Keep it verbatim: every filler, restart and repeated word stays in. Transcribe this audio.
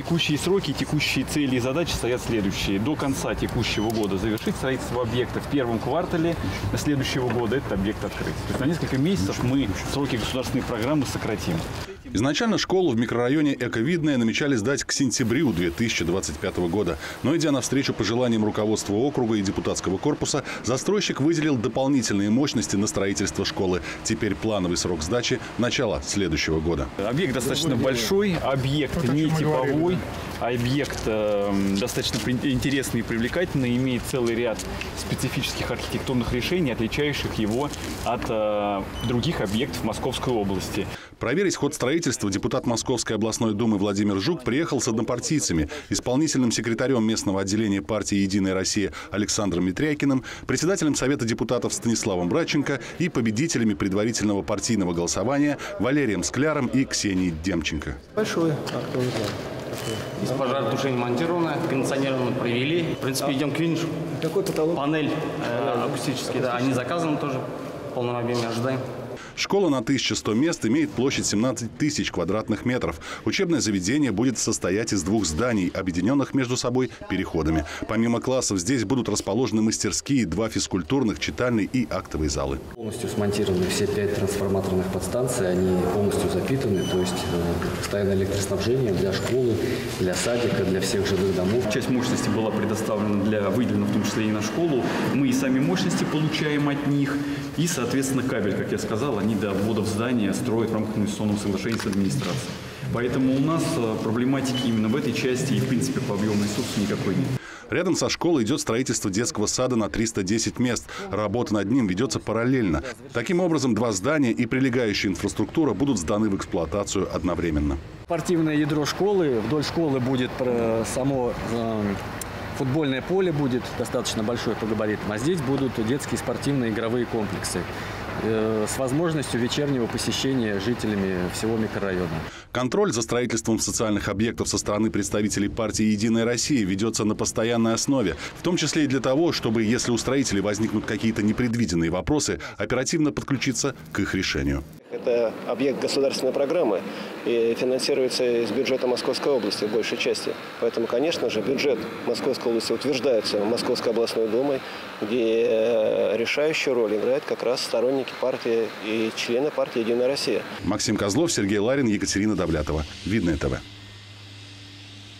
Текущие сроки, текущие цели и задачи стоят следующие. До конца текущего года завершить строительство объекта в первом квартале следующего года этот объект открыть. То есть на несколько месяцев мы сроки государственной программы сократим. Изначально школу в микрорайоне Эковидное намечали сдать к сентябрю две тысячи двадцать пятого года. Но, идя навстречу пожеланиям руководства округа и депутатского корпуса, застройщик выделил дополнительные мощности на строительство школы. Теперь плановый срок сдачи – начало следующего года. Объект достаточно большой, объект не типовой, объект э, достаточно интересный и привлекательный, имеет целый ряд специфических архитектурных решений, отличающих его от э, других объектов Московской области. Проверить ход строительства депутат Московской областной думы Владимир Жук приехал с однопартийцами, исполнительным секретарем местного отделения партии «Единая Россия» Александром Митрякиным, председателем Совета депутатов Станиславом Братченко и победителями предварительного партийного голосования Валерием Скляром и Ксенией Демченко. Большой. Из пожаротушения монтировано, кондиционировано провели. В принципе, идем к финишу. Какой потолок? Панель э, акустический, да, они заказаны тоже в полном объеме, ожидаем. Школа на тысячу сто мест имеет площадь семнадцать тысяч квадратных метров. Учебное заведение будет состоять из двух зданий, объединенных между собой переходами. Помимо классов здесь будут расположены мастерские, два физкультурных, читальный и актовые залы. Полностью смонтированы все пять трансформаторных подстанций, они полностью запитаны, то есть постоянное электроснабжение для школы, для садика, для всех жилых домов. Часть мощности была предоставлена для, выделена в том числе и на школу. Мы и сами мощности получаем от них, и, соответственно, кабель, как я сказал, они до ввода в здание строят в рамках инвестиционного соглашения с администрацией. Поэтому у нас проблематики именно в этой части и, в принципе, по объему ресурсов никакой нет. Рядом со школой идет строительство детского сада на триста десять мест. Работа над ним ведется параллельно. Таким образом, два здания и прилегающая инфраструктура будут сданы в эксплуатацию одновременно. Спортивное ядро школы. Вдоль школы будет само футбольное поле, будет достаточно большое по габаритам. А здесь будут детские спортивные игровые комплексы с возможностью вечернего посещения жителями всего микрорайона. Контроль за строительством социальных объектов со стороны представителей партии «Единая Россия» ведется на постоянной основе, в том числе и для того, чтобы, если у строителей возникнут какие-то непредвиденные вопросы, оперативно подключиться к их решению. Это объект государственной программы и финансируется из бюджета Московской области в большей части. Поэтому, конечно же, бюджет Московской области утверждается Московской областной думой, где решающую роль играют как раз сторонники партии и члены партии «Единая Россия». Максим Козлов, Сергей Ларин, Екатерина Довлятова. Видное ТВ.